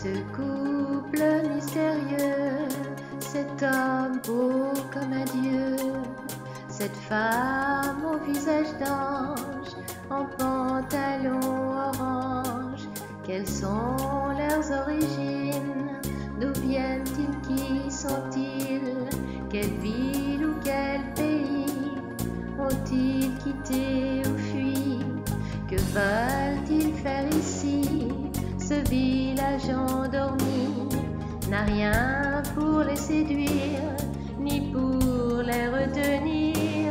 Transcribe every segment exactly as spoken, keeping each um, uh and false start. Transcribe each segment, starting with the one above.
Ce couple mystérieux, cet homme beau comme un dieu, cette femme au visage d'ange, en pantalon orange. Quelles sont leurs origines? D'où viennent-ils? Qui sont-ils? Quelle ville ou quel pays ont-ils quitté ou fui? Que veulent-ils faire ici? Ce village endormi n'a rien pour les séduire, ni pour les retenir.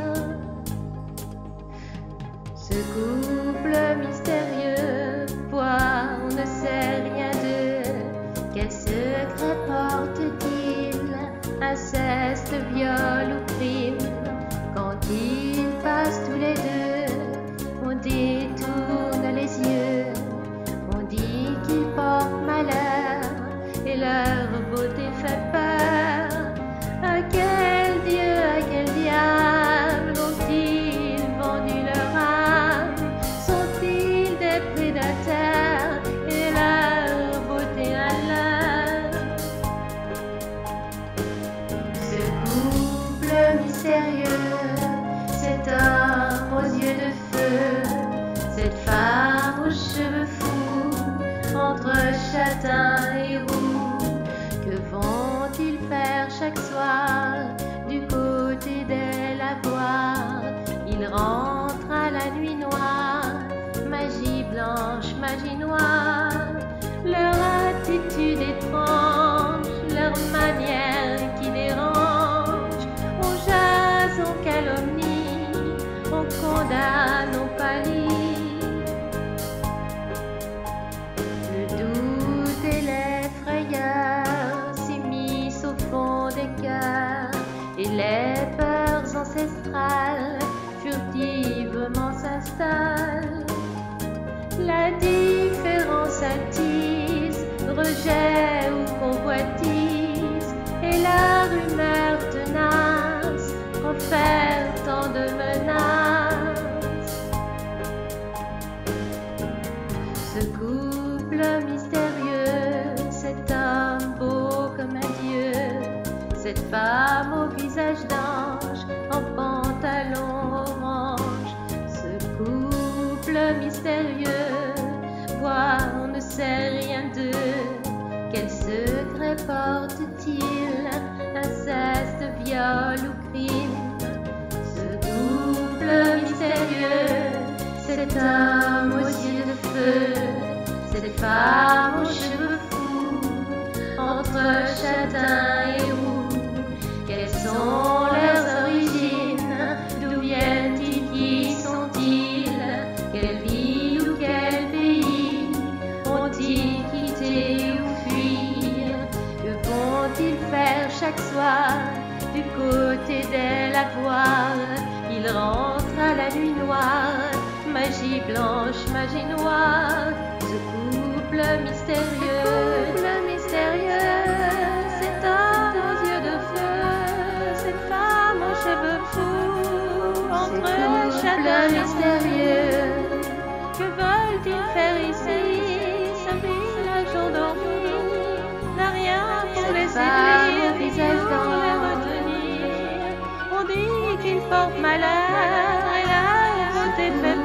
Ce couple mystérieux, pourquoi on ne sait rien d'eux? Quel secret porte-t-il? Inceste, viol ou crime? Quand ils passent tous les deux, on détourne les yeux. On dit qu'ils portent malheur et leur beauté fait peur. À quel Dieu, à quel diable ont-ils vendu leur âme? Sont-ils des prédateurs et leur beauté à l'heure? Ce couple mystérieux, cet homme aux yeux de feu, cette femme aux cheveux fous, entre châtain et roux, que vont-ils faire chaque soir du côté des lavoirs? Ils rentrent à la nuit noire, magie blanche, magie noire. Leur attitude étrange, leur manière qui dérange. On jase, on calomnie, on condamne, on pallie. Le doute et les frayeurs s'immiscent au fond des cœurs, et les peurs ancestrales furtivement s'installent. La différence attise rejet ou convoitise, et la rumeur tenace profère tant de menaces. Ce couple mystérieux, cet homme beau comme un dieu, cette femme au visage d'ange, en pantalon orange. Ce couple mystérieux, quoi, on ne sait rien d'eux. Quel secret porte-t-il? Inceste, viol ou crime? Ce couple mystérieux, cet homme aux yeux de feu, cette femme aux cheveux fous, entre châtain et roux. Quelles sont leurs origines? D'où viennent-ils? Qui sont-ils? Quelle ville ou quel pays ont-ils quitté ou fui? Que vont-ils faire chaque soir du côté des lavoirs? Ils rentrent à la nuit noire, magie blanche, magie noire. Ce couple mystérieux, couple mystérieux, cet homme aux yeux de feu, cette femme aux cheveux fous, entre châtain mystérieux. Que veulent-ils faire ici? Ce village endormi n'a rien pour les séduire, visage pour les retenir. On dit qu'ils portent malheur et la beauté fait